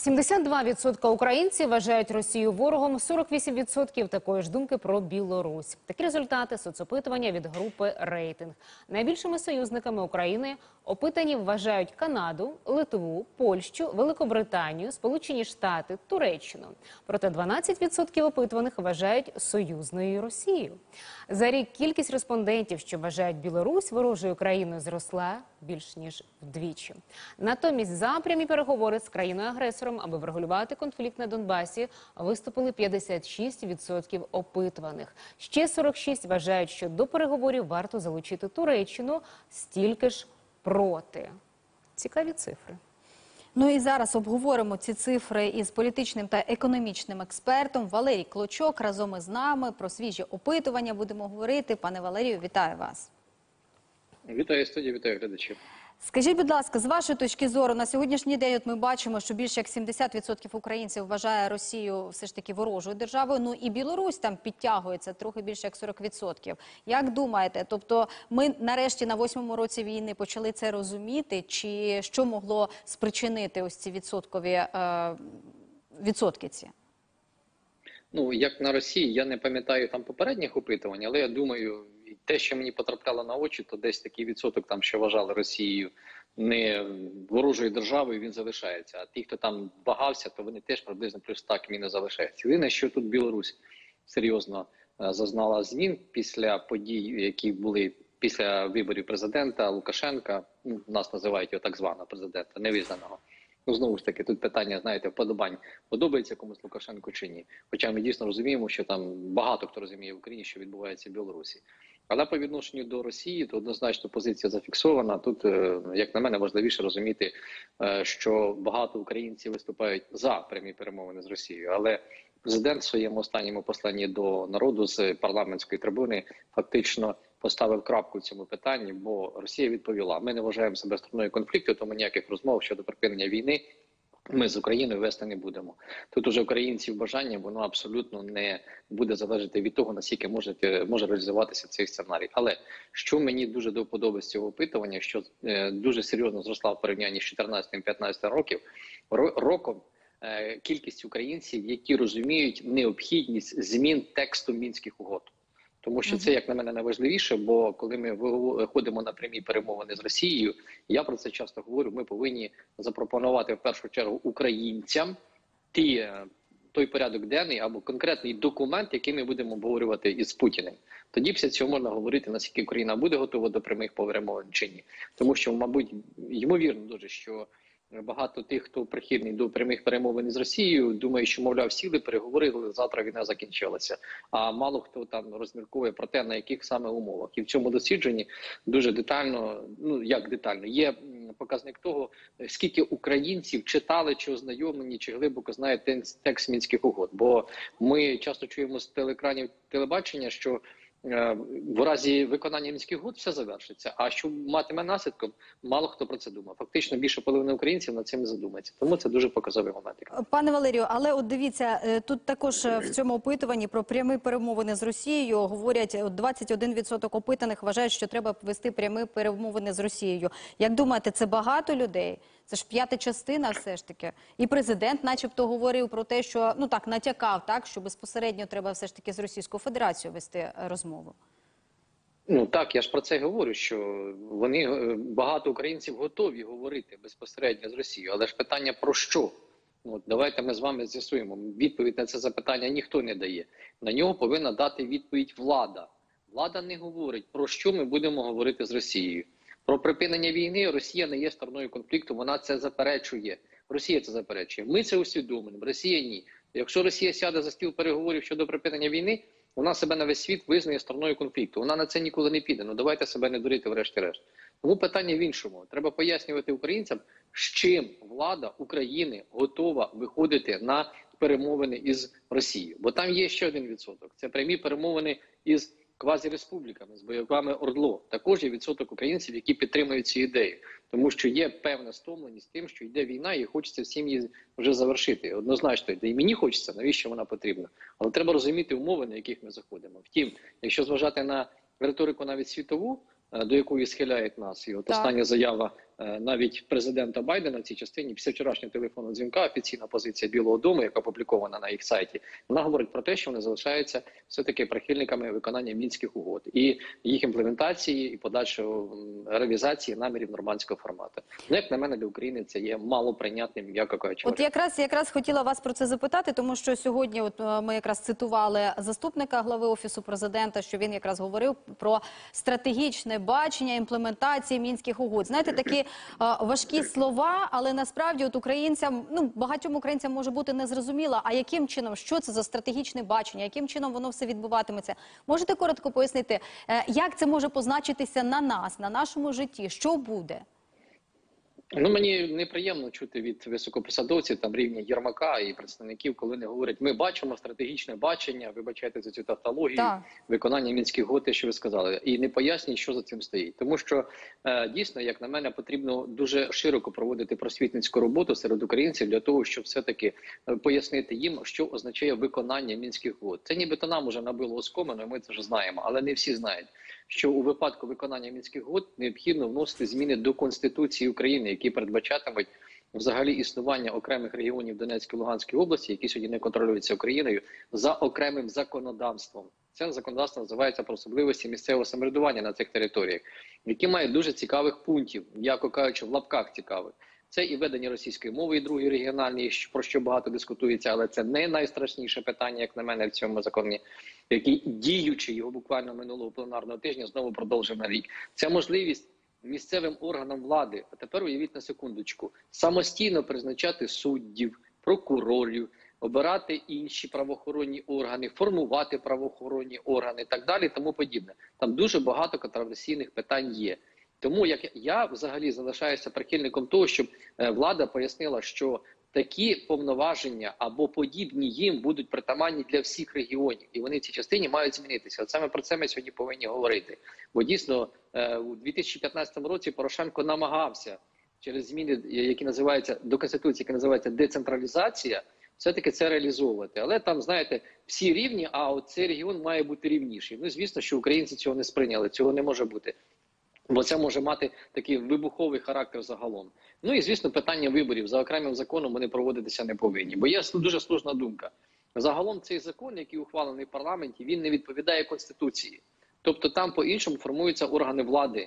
72% українців вважають Росію ворогом, 48% такої ж думки про Білорусь. Такі результати соцопитування від групи «Рейтинг». Найбільшими союзниками України опитані вважають Канаду, Литву, Польщу, Великобританію, Сполучені Штати, Туреччину. Проте 12% опитуваних вважають союзною Росією. За рік кількість респондентів, що вважають Білорусь ворожою країною, зросла більш ніж вдвічі. Натомість за прямі переговори з країною-агресором, аби врегулювати конфлікт на Донбасі, виступили 56% опитуваних. Ще 46% вважають, що до переговорів варто залучити Туреччину, стільки ж проти. Цікаві цифри. Ну і зараз обговоримо ці цифри із політичним та економічним експертом. Валерій Клочок разом із нами. Про свіжі опитування будемо говорити. Пане Валерію, вітаю вас. Вітаю студію, вітаю глядачів. Скажіть, будь ласка, з вашої точки зору, на сьогоднішній день ми бачимо, що більше як 70% українців вважає Росію все ж таки ворожою державою, ну і Білорусь там підтягується трохи більше як 40%. Як думаєте, тобто ми нарешті на 8-му році війни почали це розуміти, чи що могло спричинити ось ці відсотки ці? Ну, як на Росії, я не пам'ятаю там попередніх опитувань, але я думаю, те, що мені потрапляло на очі, то десь такий відсоток, там, що вважали Росією не ворожою державою, він залишається. А ті, хто там вагався, то вони теж приблизно плюс так він і залишається. Єдине, що тут Білорусь серйозно зазнала змін після подій, які були після виборів президента Лукашенка, ну, нас називають його так званого президента, невизнаного. Ну, знову ж таки, тут питання, знаєте, вподобань, подобається комусь Лукашенку чи ні. Хоча ми дійсно розуміємо, що там багато хто розуміє в Україні, що відбувається в Білорусі. Але по відношенню до Росії, то однозначно позиція зафіксована. Тут, як на мене, важливіше розуміти, що багато українців виступають за прямі перемовини з Росією. Але президент в своєму останньому посланні до народу з парламентської трибуни фактично поставив крапку в цьому питанні, бо Росія відповіла: ми не вважаємо себе стороною конфлікту, тому ніяких розмов щодо припинення війни ми з Україною вести не будемо. Тут уже українців бажання, воно абсолютно не буде залежати від того, наскільки може реалізуватися цей сценарій. Але що мені дуже до вподоби з цього опитування, що дуже серйозно зросла в порівнянні з 14-15 роком кількість українців, які розуміють необхідність змін тексту Мінських угод. Тому що це, як на мене, найважливіше, бо коли ми виходимо на прямі перемовини з Росією, я про це часто говорю, ми повинні запропонувати в першу чергу українцям той порядок денний або конкретний документ, який ми будемо обговорювати із Путіним. Тоді після цього можна говорити, наскільки Україна буде готова до прямих перемовин чи ні. Тому що, мабуть, ймовірно дуже, що багато тих, хто прихильний до прямих перемовин з Росією, думає, що, мовляв, сіли, переговорили, завтра війна закінчилася. А мало хто там розмірковує про те, на яких саме умовах. І в цьому дослідженні дуже детально, ну як детально, є показник того, скільки українців читали, чи ознайомлені, чи глибоко знають текст Мінських угод. Бо ми часто чуємо з телеекранів телебачення, що в разі виконання Мінських угод все завершиться. А що матиме наслідком, мало хто про це думав. Фактично більше половини українців над цим не задумається. Тому це дуже показовий момент. Пане Валерію, але от дивіться, тут також в цьому опитуванні про прямі перемовини з Росією говорять, 21% опитаних вважають, що треба вести прямі перемовини з Росією. Як думаєте, це багато людей? Це ж п'ята частина все ж таки. І президент начебто говорив про те, що, ну так, натякав, так, що безпосередньо треба все ж таки з Російською Федерацією вести розмову. Ну так, я ж про це говорю, що багато українців готові говорити безпосередньо з Росією. Але ж питання про що? От, давайте ми з вами з'ясуємо. Відповідь на це запитання ніхто не дає. На нього повинна дати відповідь влада. Влада не говорить, про що ми будемо говорити з Росією. Про припинення війни Росія не є стороною конфлікту, вона це заперечує. Росія це заперечує. Ми це усвідомлюємо, Росія ні. Якщо Росія сяде за стіл переговорів щодо припинення війни, вона себе на весь світ визнає стороною конфлікту. Вона на це ніколи не піде. Ну давайте себе не дурити врешті-решт. Тому питання в іншому. Треба пояснювати українцям, з чим влада України готова виходити на перемовини із Росією. Бо там є ще один відсоток. Це прямі перемовини із квазіреспубліками, з бойовиками ОРДЛО. Також є відсоток українців, які підтримують ці ідеї. Тому що є певна стомленість тим, що йде війна і хочеться всім її вже завершити. Однозначно йде. І мені хочеться, навіщо вона потрібна. Але треба розуміти умови, на яких ми заходимо. Втім, якщо зважати на риторику навіть світову, до якої схиляють нас, і от остання заява навіть президента Байдена в цій частині, після вчорашнього телефонного дзвінка, офіційна позиція Білого Дому, яка опублікована на їх сайті, вона говорить про те, що вони залишаються все-таки прихильниками виконання Мінських угод і їх імплементації і подальшої реалізації намірів нормандського формату. Ну, як на мене, для України це є малоприйнятним, м'яко кажучи. От якраз хотіла вас про це запитати, тому що сьогодні ми якраз цитували заступника глави Офісу президента, що він якраз говорив про стратегічне бачення імплементації Мінських угод. Знаєте, такі важкі слова, але насправді от українцям, багатьом українцям може бути незрозуміло, а яким чином, що це за стратегічне бачення, яким чином воно все відбуватиметься. Можете коротко пояснити, як це може позначитися на нас, на нашому житті, що буде? Ну, мені неприємно чути від високопосадовців там рівня Єрмака і представників, коли вони говорять, ми бачимо стратегічне бачення, вибачайте за цю тавтологію, виконання Мінських угод, те, що ви сказали, і не пояснюють, що за цим стоїть. Тому що дійсно, як на мене, потрібно дуже широко проводити просвітницьку роботу серед українців для того, щоб все-таки пояснити їм, що означає виконання Мінських угод. Це нібито нам уже набило оскомину, ми це вже знаємо, але не всі знають, що у випадку виконання Мінських угод необхідно вносити зміни до Конституції України, які передбачатимуть взагалі існування окремих регіонів Донецької, Луганської області, які сьогодні не контролюються Україною, за окремим законодавством. Це законодавство називається про особливості місцевого самоврядування на цих територіях, які мають дуже цікавих пунктів, м'яко кажучи, в лапках цікавих. Це і ведення російської мови, і другої регіональної, про що багато дискутується, але це не найстрашніше питання, як на мене, в цьому законі, який діючий, його буквально минулого пленарного тижня знову продовжив на рік. Це можливість місцевим органам влади, а тепер уявіть на секундочку, самостійно призначати суддів, прокурорів, обирати інші правоохоронні органи, формувати правоохоронні органи і так далі, тому подібне. Там дуже багато контроверсійних питань є. Тому як я взагалі залишаюся прихильником того, щоб влада пояснила, що такі повноваження або подібні їм будуть притаманні для всіх регіонів. І вони в цій частині мають змінитися. От саме про це ми сьогодні повинні говорити. Бо дійсно у 2015 році Порошенко намагався через зміни, які називаються до Конституції, які називаються децентралізація, все-таки це реалізовувати. Але там, знаєте, всі рівні, а от цей регіон має бути рівніший. Ну, звісно, що українці цього не сприйняли, цього не може бути. Бо це може мати такий вибуховий характер загалом. Ну і, звісно, питання виборів за окремим законом вони проводитися не повинні. Бо є дуже слушна думка. Загалом цей закон, який ухвалений в парламенті, він не відповідає Конституції. Тобто там по-іншому формуються органи влади,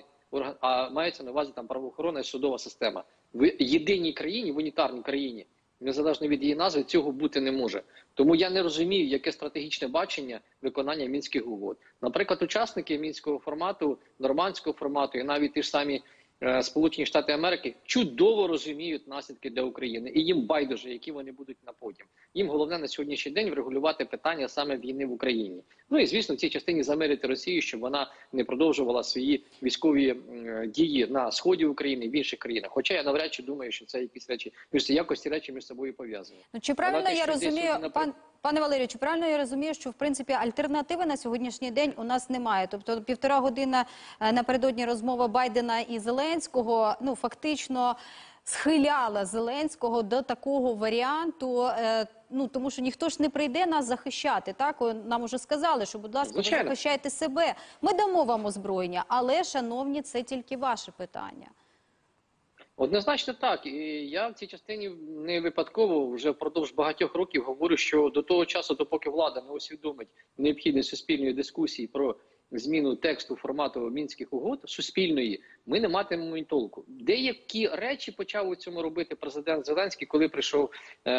а мається на увазі там правоохоронна і судова система. В єдиній країні, в унітарній країні, незалежно від її назви, цього бути не може. Тому я не розумію, яке стратегічне бачення виконання Мінських угод. Наприклад, учасники Мінського формату, нормандського формату і навіть ті ж самі Сполучені Штати Америки чудово розуміють наслідки для України. І їм байдуже, які вони будуть на потім. Їм головне на сьогоднішній день врегулювати питання саме війни в Україні. Ну і, звісно, в цій частині замирити Росію, щоб вона не продовжувала свої військові дії на сході України і в інших країнах. Хоча я навряд чи думаю, що це якісь речі, якості речі між собою пов'язані. Ну, чи правильно я розумію, пане Валерію, чи правильно я розумію, що в принципі альтернативи на сьогоднішній день у нас немає? Тобто 1,5 години напередодні розмова Байдена і Зеленського, фактично схиляла Зеленського до такого варіанту, тому що ніхто ж не прийде нас захищати, так? Нам уже сказали, що, будь ласка, ви захищайте себе. Ми дамо вам озброєння, але, шановні, це тільки ваше питання. Однозначно так. І я в цій частині не випадково вже впродовж багатьох років говорю, що до того часу, допоки влада не усвідомить необхідність суспільної дискусії про зміну тексту формату Мінських угод суспільної, ми не матимемо й толку. Деякі речі почав у цьому робити президент Зеленський, коли прийшов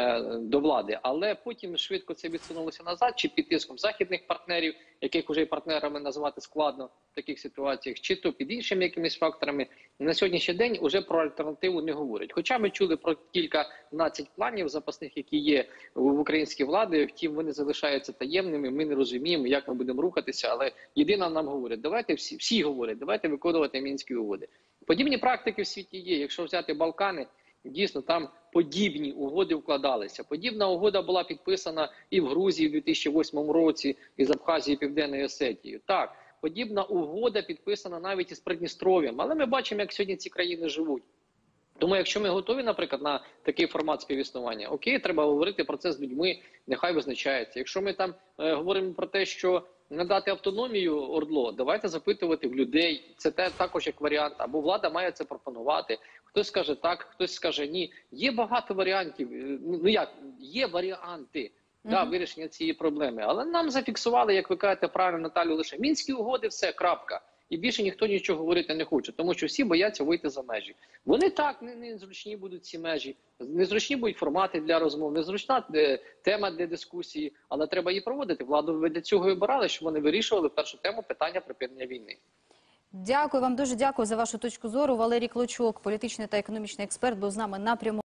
до влади, але потім швидко це відсунулося назад, чи під тиском західних партнерів, яких вже і партнерами назвати складно в таких ситуаціях, чи то під іншими якимись факторами. На сьогоднішній день уже про альтернативу не говорять. Хоча ми чули про кільканадцять планів запасних, які є в українській владі, втім вони залишаються таємними, ми не розуміємо, як ми будемо рухатися, але єдине нам говорять, давайте всі говорять, давайте виконувати Мінські угоди. Подібні практики в світі є. Якщо взяти Балкани, дійсно там подібні угоди вкладалися. Подібна угода була підписана і в Грузії в 2008 році, і з Абхазією, і Південною Осетією. Так, подібна угода підписана навіть із Придністров'ям, але ми бачимо, як сьогодні ці країни живуть. Тому якщо ми готові, наприклад, на такий формат співіснування, окей, треба говорити про це з людьми, нехай визначається. Якщо ми там говоримо про те, що надати автономію ОРДЛО, давайте запитувати в людей. Це також як варіант. Або влада має це пропонувати. Хтось скаже так, хтось скаже ні. Є багато варіантів. Ну як, є варіанти вирішення цієї проблеми. Але нам зафіксували, як ви кажете правильно, Наталю, лише Мінські угоди, все, крапка. І більше ніхто нічого говорити не хоче, тому що всі бояться вийти за межі. Вони так незручні будуть ці межі, незручні будуть формати для розмов, незручна тема для дискусії, але треба її проводити. Владу для цього і обирали, щоб вони вирішували першу тему питання припинення війни. Дякую вам, дуже дякую за вашу точку зору. Валерій Клочок, політичний та економічний експерт, був з нами на прямому.